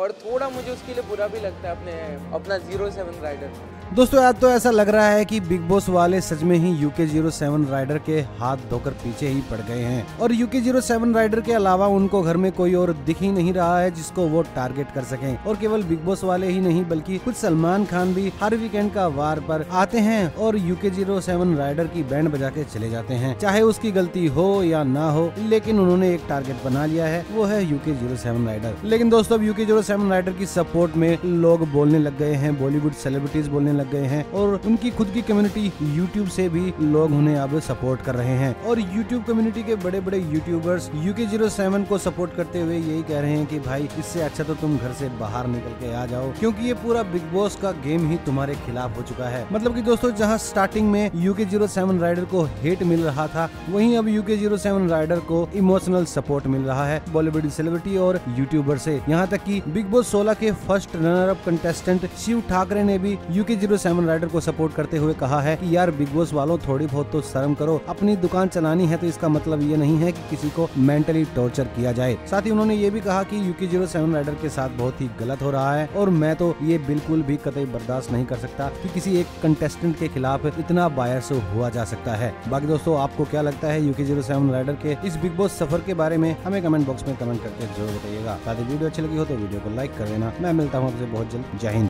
और थोड़ा मुझे उसके लिए बुरा भी लगता है अपना 07 राइडर। दोस्तों आज तो ऐसा लग रहा है कि बिग बॉस वाले सच में ही UK07 राइडर के हाथ धोकर पीछे ही पड़ गए हैं और UK07 राइडर के अलावा उनको घर में कोई और दिख ही नहीं रहा है जिसको वो टारगेट कर सकें। और केवल बिग बॉस वाले ही नहीं बल्कि खुद सलमान खान भी हर वीकेंड का वार पर आते हैं और UK07 राइडर की बैंड बजा के चले जाते हैं, चाहे उसकी गलती हो या ना हो, लेकिन उन्होंने एक टारगेट बना लिया है, वो है UK07 राइडर। लेकिन दोस्तों अब UK07 राइडर की सपोर्ट में लोग बोलने लग गए हैं, बॉलीवुड सेलिब्रिटीज बोलने लग गए हैं और उनकी खुद की कम्युनिटी यूट्यूब से भी लोग उन्हें अब सपोर्ट कर रहे हैं। और यूट्यूब कम्युनिटी के बड़े बड़े यूट्यूबर्स UK07 को सपोर्ट करते हुए यही कह रहे हैं कि भाई इससे अच्छा तो तुम घर से बाहर निकल के आ जाओ, क्योंकि ये पूरा बिग बॉस का गेम ही तुम्हारे खिलाफ हो चुका है। मतलब कि दोस्तों जहां स्टार्टिंग में UK07 राइडर को हेट मिल रहा था, वहीं अब UK07 राइडर को इमोशनल सपोर्ट मिल रहा है बॉलीवुड सेलिब्रिटी और यूट्यूबर से। यहाँ तक कि बिग बॉस 16 के first runner up contestant Shiv Thackeray ने भी UK07 राइडर को सपोर्ट करते हुए कहा है कि यार बिग बॉस वालों थोड़ी बहुत तो शर्म करो, अपनी दुकान चलानी है तो इसका मतलब ये नहीं है कि किसी को मेंटली टॉर्चर किया जाए। साथ ही उन्होंने ये भी कहा कि UK07 राइडर के साथ बहुत ही गलत हो रहा है और मैं तो ये बिल्कुल भी कतई बर्दाश्त नहीं कर सकता कि किसी एक कंटेस्टेंट के खिलाफ इतना बायस हुआ जा सकता है। बाकी दोस्तों आपको क्या लगता है UK07 राइडर के इस बिग बॉस सफर के बारे में, हमें कमेंट बॉक्स में कमेंट करके जरूर बताइएगा। साथ ही वीडियो अच्छी लगी हो तो वीडियो को लाइक कर देना। मैं मिलता हूँ आपसे बहुत जल्द। जय हिंद।